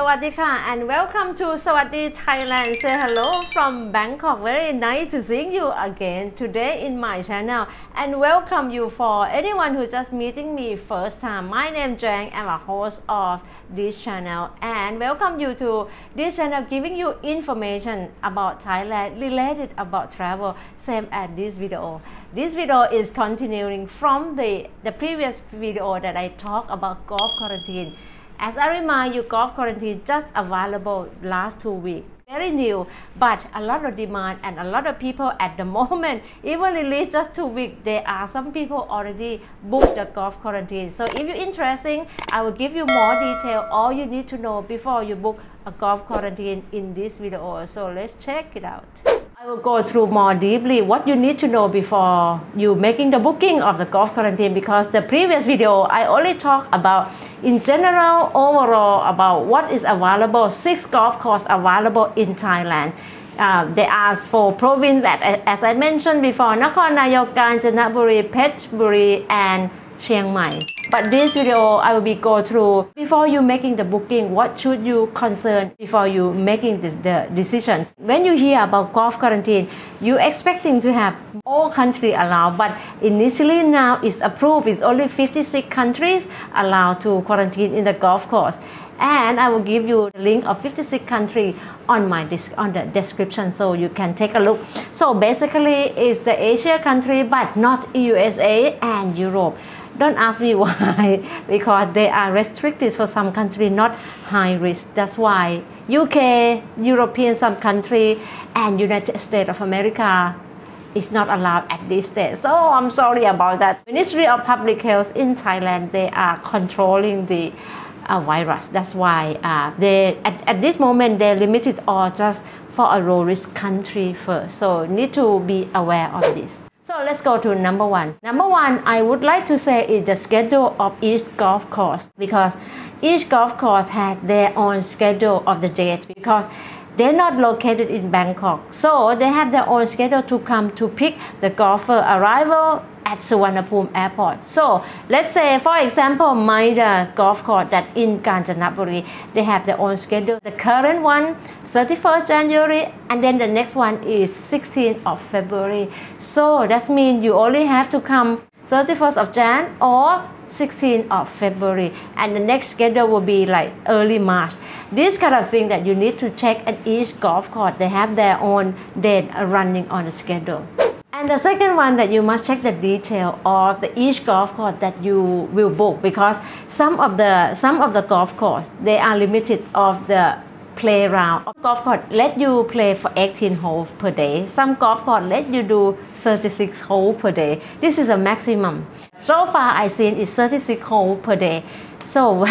Sawadee ka and welcome to Sawadee Thailand. Say hello from Bangkok. Very nice to see you again today in my channel and welcome you for anyone who just meeting me first time. My name is Jang. I'm a host of this channel and welcome you to this channel giving you information about Thailand related about travel, same as this video. This video is continuing from the previous video that I talked about golf quarantine. As I remind you, golf quarantine just available last 2 weeks. Very new, but a lot of demand and a lot of people at the moment, even released just 2 weeks, there are some people already booked the golf quarantine. So if you're interested, I will give you more detail, all you need to know before you book a golf quarantine in this video. So let's check it out. I will go through more deeply what you need to know before you making the booking of the golf quarantine, because the previous video I only talked about in general overall about what is available, 6 golf courses available in Thailand. They ask for province that, as I mentioned before, Nakhon Nayok, Kanchanaburi, Phetchaburi and Chiang Mai. But this video I will be go through before you making the booking, what should you concern before you making the decisions. When you hear about golf quarantine, you expecting to have all country allowed, but initially now it's approved. It's only 56 countries allowed to quarantine in the golf course. And I will give you the link of 56 countries on the description so you can take a look. So basically it's the Asia country but not USA and Europe. Don't ask me why, because they are restricted for some countries, not high risk. That's why UK, European some country, and United States of America is not allowed at this stage. So I'm sorry about that. Ministry of Public Health in Thailand, they are controlling the virus. That's why they at this moment they're limited or just for a low risk country first. So need to be aware of this. So let's go to number one. Number one, I would like to say is the schedule of each golf course, because each golf course has their own schedule of the date, because they're not located in Bangkok. So they have their own schedule to come to pick the golfer arrival at Suvarnabhumi Airport. So let's say, for example, Maida golf course that in Kanchanaburi, they have their own schedule. The current one, 31st January, and then the next one is 16th of February. So that means you only have to come 31st of Jan or 16th of February, and the next schedule will be like early March. This kind of thing that you need to check at each golf course. They have their own date running on the schedule. And the second one that you must check the detail of each golf course that you will book, because some of the golf course they are limited of the play round. Golf course let you play for 18 holes per day. Some golf course let you do 36 holes per day. This is a maximum. So far I seen is 36 holes per day. So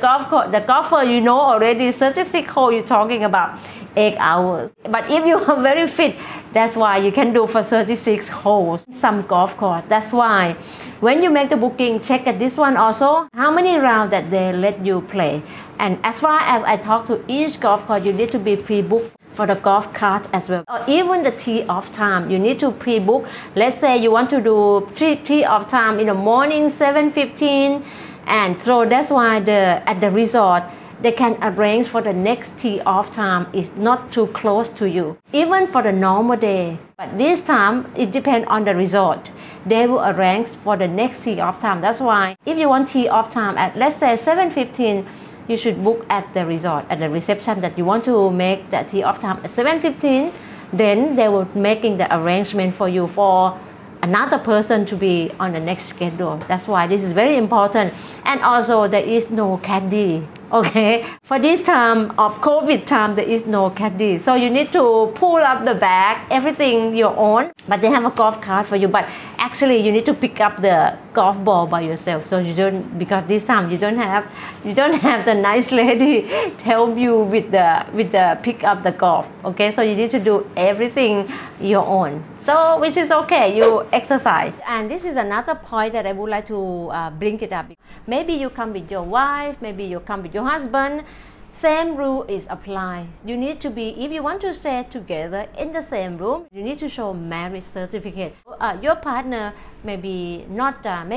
the golfer, you know already 36 holes you're talking about 8 hours. But if you are very fit, that's why you can do for 36 holes some golf course. That's why when you make the booking, check at this one also how many rounds that they let you play. And as far as I talk to each golf course, you need to be pre-booked for the golf cart as well, or even the tee off time you need to pre-book. Let's say you want to do tee off time in the morning 7:15, and so that's why at the resort they can arrange for the next tee off time is not too close to you, even for the normal day. But this time it depends on the resort. They will arrange for the next tee off time. That's why if you want tee off time at, let's say 7:15, you should book at the resort, at the reception, that you want to make the tee off time at 7:15. Then they will making the arrangement for you for another person to be on the next schedule. That's why this is very important. And also there is no caddy. Okay, for this time of COVID time, there is no caddy. So you need to pull up the bag, everything your own. But they have a golf cart for you. But actually, you need to pick up the golf ball by yourself. So you don't, because this time you don't have the nice lady help you with the pick up the golf. Okay, so you need to do everything your own. So which is okay, you exercise. And this is another point that I would like to bring it up. Maybe you come with your wife, maybe you come with your husband. same rule is applied. You need to be, if you want to stay together in the same room, you need to show marriage certificate. Your partner maybe not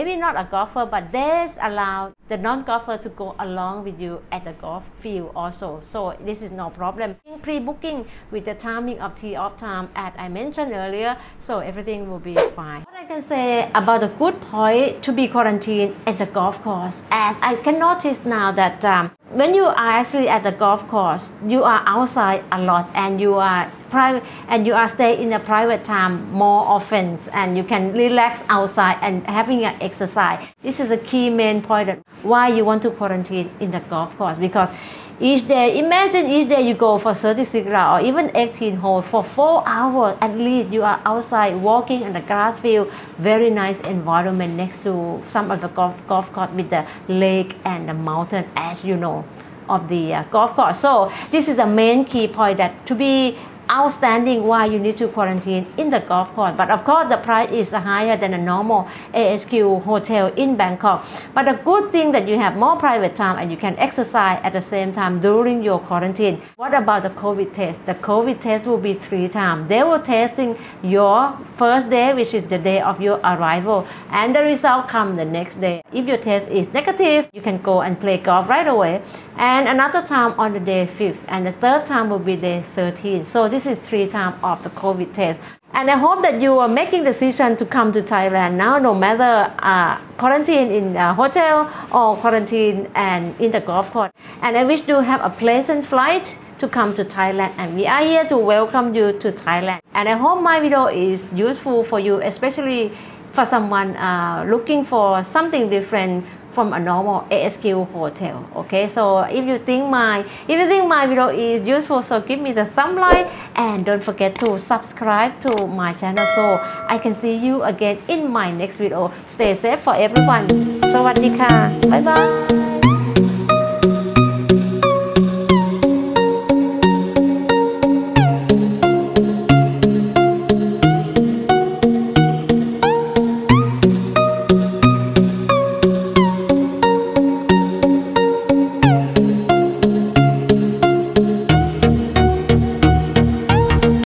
a golfer, but they allow the non-golfer to go along with you at the golf field also. So this is no problem. Pre-booking with the timing of tee-off time as I mentioned earlier, so everything will be fine. What I can say about the good point to be quarantined at the golf course, as I can notice now that when you are actually at the golf course, you are outside a lot and you are private and you are staying in a private time more often, and you can relax outside and having an exercise. This is a key main point that why you want to quarantine in the golf course, because each day, imagine each day you go for 36 rounds or even 18 holes for 4 hours at least. You are outside walking in the grass field, very nice environment next to some of the golf course with the lake and the mountain, as you know, of the golf course. So this is the main key point, that to be outstanding why you need to quarantine in the golf course. But of course the price is higher than a normal ASQ hotel in Bangkok, but the good thing that you have more private time and you can exercise at the same time during your quarantine. What about the COVID test? The COVID test will be 3 times. They will testing your first day, which is the day of your arrival, and the result come the next day. If your test is negative, you can go and play golf right away, and another time on the day 5th, and the third time will be day 13. So this is 3 times of the COVID test. And I hope that you are making decision to come to Thailand now, no matter quarantine in a hotel or quarantine and in the golf course. And I wish you have a pleasant flight to come to Thailand, and we are here to welcome you to Thailand. And I hope my video is useful for you, especially for someone looking for something different from a normal ASQ hotel. Okay, so if you think my video is useful, so give me the thumb like, and don't forget to subscribe to my channel so I can see you again in my next video. Stay safe for everyone. สวัสดีค่ะ บ๊ายบาย